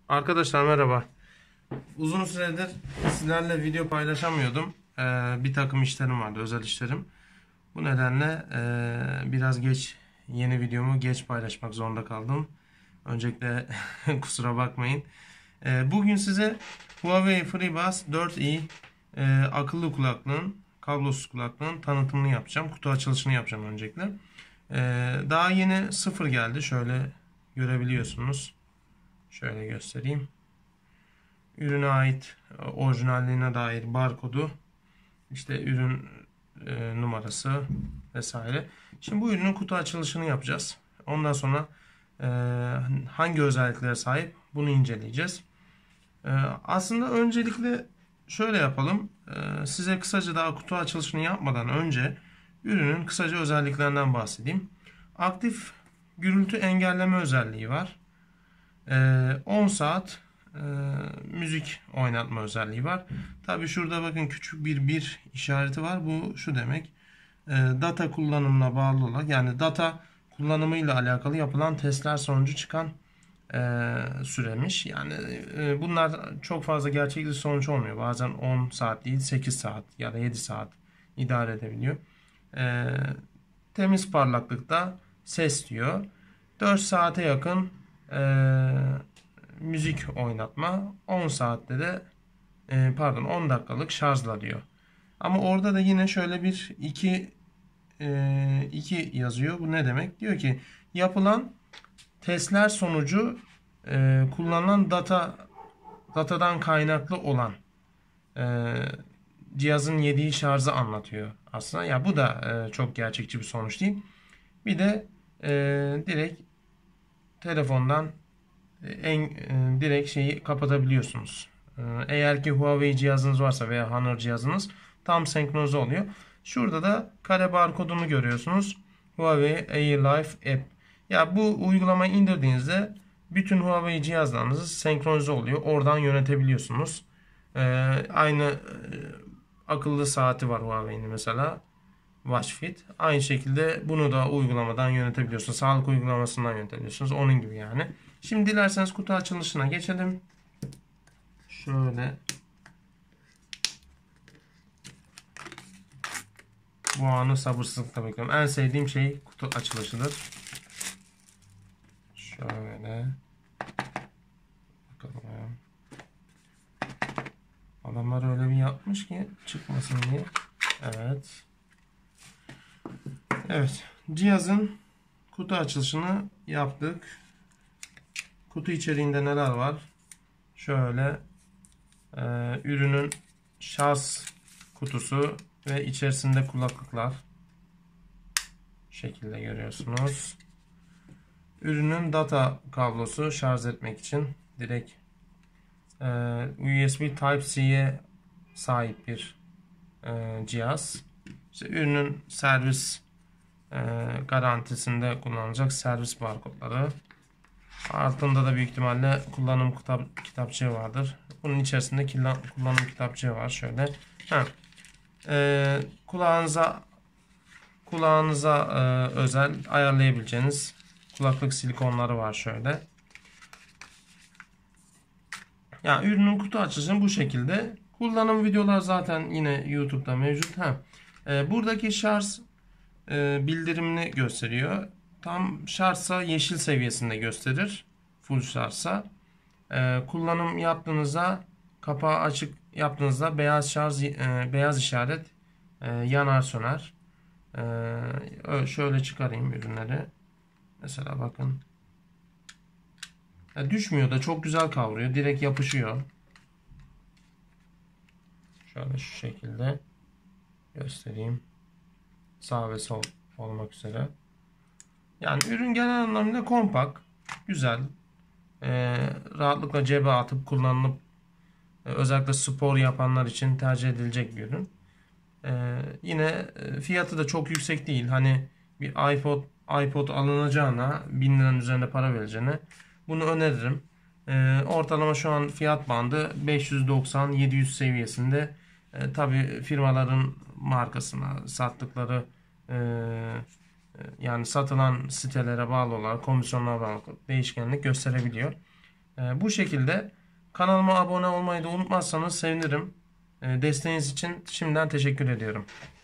Arkadaşlar merhaba. Uzun süredir sizlerle video paylaşamıyordum. Bir takım işlerim vardı, özel işlerim. Bu nedenle biraz geç yeni videomu geç paylaşmak zorunda kaldım. Öncelikle kusura bakmayın. Bugün size Huawei FreeBuds 4i akıllı kulaklığın, kablosuz kulaklığın tanıtımını yapacağım. Kutu açılışını yapacağım öncelikle. Daha yeni sıfır geldi. Şöyle görebiliyorsunuz. Şöyle göstereyim. Ürüne ait orijinalliğine dair barkodu, işte ürün numarası vesaire. Şimdi bu ürünün kutu açılışını yapacağız. Ondan sonra hangi özelliklere sahip bunu inceleyeceğiz. Aslında öncelikle şöyle yapalım. Size kısaca daha kutu açılışını yapmadan önce ürünün kısaca özelliklerinden bahsedeyim. Aktif gürültü engelleme özelliği var. 10 saat müzik oynatma özelliği var. Tabi şurada bakın küçük bir işareti var. Bu şu demek. Data kullanımına bağlı olarak, yani data kullanımıyla alakalı yapılan testler sonucu çıkan süremiş. Yani bunlar çok fazla gerçekçi sonuç olmuyor. Bazen 10 saat değil 8 saat ya da 7 saat idare edebiliyor. Temiz parlaklıkta ses diyor. 4 saate yakın müzik oynatma, 10 saatte de 10 dakikalık şarjla diyor. Ama orada da yine şöyle bir 2 yazıyor. Bu ne demek? Diyor ki yapılan testler sonucu kullanılan datadan kaynaklı olan cihazın yediği şarjı anlatıyor aslında. Ya bu da çok gerçekçi bir sonuç değil. Bir de direkt telefondan direkt şeyi kapatabiliyorsunuz. Eğer ki Huawei cihazınız varsa veya Honor cihazınız tam senkronize oluyor. Şurada da kare barkodunu görüyorsunuz. Huawei AirLife App. Ya bu uygulamayı indirdiğinizde bütün Huawei cihazlarınız senkronize oluyor. Oradan yönetebiliyorsunuz. Aynı akıllı saati var Huawei'nin mesela. Watch Fit. Aynı şekilde bunu da uygulamadan yönetebiliyorsunuz. Sağlık uygulamasından yönetebiliyorsunuz. Onun gibi yani. Şimdi dilerseniz kutu açılışına geçelim. Şöyle. Bu anı sabırsızlıkla bekliyorum. En sevdiğim şey kutu açılışıdır. Şöyle. Bakalım. Adamlar öyle bir yapmış ki çıkmasın diye. Evet. Evet. Cihazın kutu açılışını yaptık. Kutu içeriğinde neler var? Şöyle ürünün şarj kutusu ve içerisinde kulaklıklar şekilde görüyorsunuz. Ürünün data kablosu şarj etmek için direkt USB Type-C'ye sahip bir cihaz. İşte ürünün servis garantisinde kullanılacak servis barkodları. Altında da büyük ihtimalle kullanım kitapçığı vardır. Bunun içerisinde kullanım kitapçığı var. Şöyle. Kulağınıza özel ayarlayabileceğiniz kulaklık silikonları var şöyle. Yani ürünün kutu açılışını bu şekilde. Kullanım videolar zaten yine YouTube'da mevcut. Buradaki şarj bildirimini gösteriyor. Tam şarjsa yeşil seviyesinde gösterir. Full şarjsa. Kullanım yaptığınızda, kapağı açık yaptığınızda beyaz işaret yanar söner. Şöyle çıkarayım ürünleri. Mesela bakın. Düşmüyor da çok güzel kavruyor. Direkt yapışıyor. Şöyle şu şekilde göstereyim. Sağ ve sol olmak üzere. Yani ürün genel anlamda kompakt, güzel, rahatlıkla cebe atıp kullanılıp özellikle spor yapanlar için tercih edilecek bir ürün. Yine fiyatı da çok yüksek değil. Hani bir iPod alınacağına 1000 liranın üzerinde para vereceğine bunu öneririm. Ortalama şu an fiyat bandı 590-700 seviyesinde. Tabi firmaların markasına sattıkları yani satılan sitelere bağlı olarak, komisyonlara bağlı değişkenlik gösterebiliyor. Bu şekilde kanalıma abone olmayı da unutmazsanız sevinirim. Desteğiniz için şimdiden teşekkür ediyorum.